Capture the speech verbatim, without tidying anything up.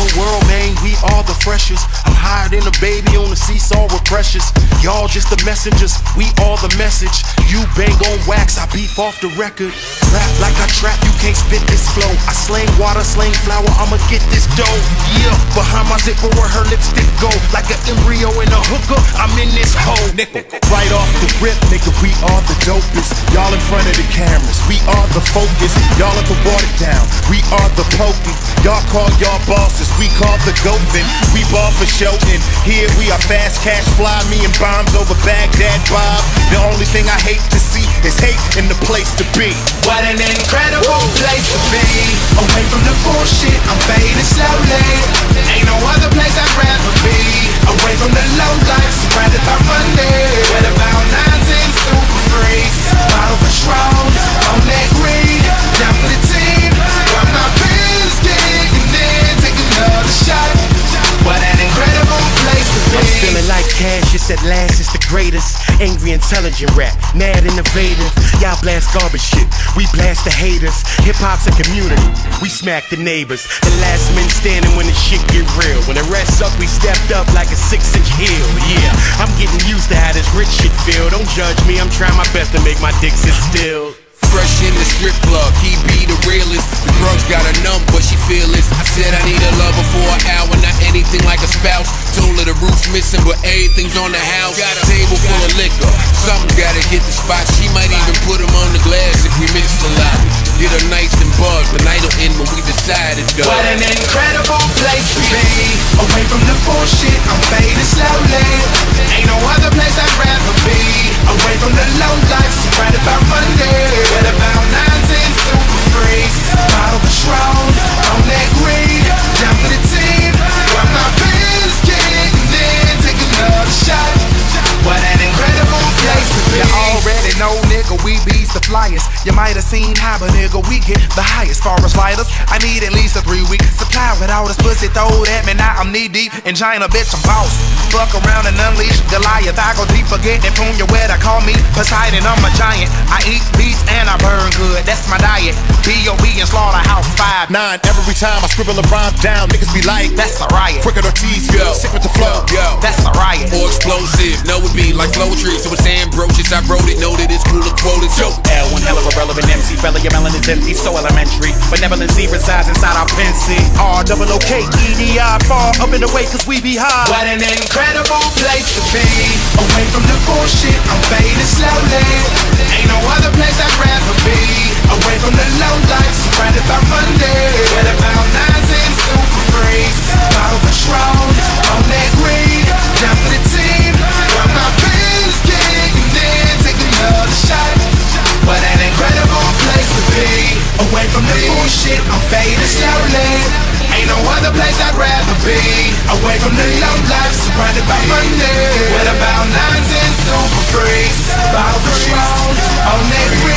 the world, man, we all the freshest. I'm higher than a baby on the seesaw with precious. Y'all just the messengers, we all the message. You bang on wax, I beef off the record. Rap like I trap, you can't spit this flow. I slang water, slang flour, I'ma get this dough. Yeah, behind my zipper where her lipstick go. Like an embryo in a hooker, I'm in this hole. Nickel. Right off the rip, nigga, we are the dopest. Y'all in front of the cameras, we are the focus. Y'all at the water down, we are the potent. Y'all call y'all bosses, we call the goatin. We ball for show, and here we are fast cash fly. Me and bombs over Baghdad Bob. The only thing I hate to see is hate in the place to be. What an incredible place to be. Away from the bullshit, I'm fading slowly. Ain't no other place I'd rather be. Away from the low life, surrounded by money. What about nonsense, super freaks? Bottle Patron, on that green. Down for the team, got my pills kicking in. Take another shot. What an incredible place to be. I'm feeling like cash, it's at last, it's the greatest. Angry, intelligent rap, mad, innovative. Y'all blast garbage shit, we blast the haters. Hip-hop's a community, we smack the neighbors. The last men standing when the shit get real. When the rest up, we stepped up like a six-inch heel. Yeah, I'm getting used to how this rich shit feel. Don't judge me, I'm trying my best to make my dick sit still. Fresh in the strip club, he be the realest. The drugs got her numb, but she fearless. I said I need a lover for an hour, not anything like a spouse. Told her the roof's missing, but everything's on the house. Got a table full of liquor, something gotta hit the spot. She might even put him on the glass if we mix a lot. Get her nice and buzzed, the night'll end when we decide to go. What an incredible place to be. Away from the bullshit, I'm fading slowly. Ain't no other place I'd rather be. Away from the low life, surrounded by money. What about nonsense, super freaks? Bottle Patron, on that green. Down for the team, got my pills kicking in. Take another shot. What an incredible place to be. You already know, nigga, we bees the flyers. You might have seen how, but nigga, we get the highest. Far as lighters, I need at least a three-week supply. With all this pussy throwed at me, now I'm knee-deep in China, bitch, I'm boss. Fuck around and unleash Goliath. I go deep, forgetting Punya where to call me Poseidon, I'm a giant. I eat beats and I burn good, that's my diet. B O B and Slaughterhouse five Nine, every time I scribble a rhyme down, niggas be like, that's a riot. Quicker Ortiz, Yo, sick with the flow, yo, that's a riot. More explosive, know it be like flow trees. So it's ambrosious, I wrote it, know that it's cool to quote it. Yo, L, one hell of a relevant M C. Fella, your melon is empty, so elementary. Benevolent Z resides inside our fancy. R double O K E D I, far up in the way cause we be high. What an incredible place to be. Away from the bullshit, I'm fading slowly. Ain't no other place I'd rather be. Away from the low life, surrounded by money. What about nonsense, super freaks? Bottle Patron, on that green. Down for the team, got my pills kicking in. Take another shot. What an incredible place to be. Away from the bullshit, I'm fading slowly. Ain't no other place I'd rather be. Away from the low life, surrounded by money. What about nonsense, super freaks? Bottle Patron, on that green.